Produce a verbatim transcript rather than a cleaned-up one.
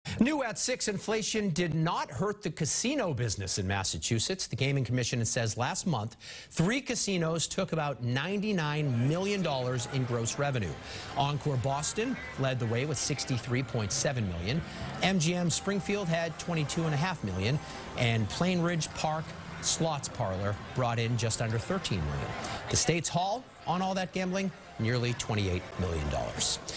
New at six, inflation did not hurt the casino business in Massachusetts. The Gaming Commission says last month, three casinos took about ninety-nine million dollars in gross revenue. Encore Boston led the way with sixty-three point seven million dollars. M G M Springfield had twenty-two point five million dollars, and Plain Ridge Park Slots Parlor brought in just under thirteen million dollars. The State's haul on all that gambling, nearly twenty-eight million dollars.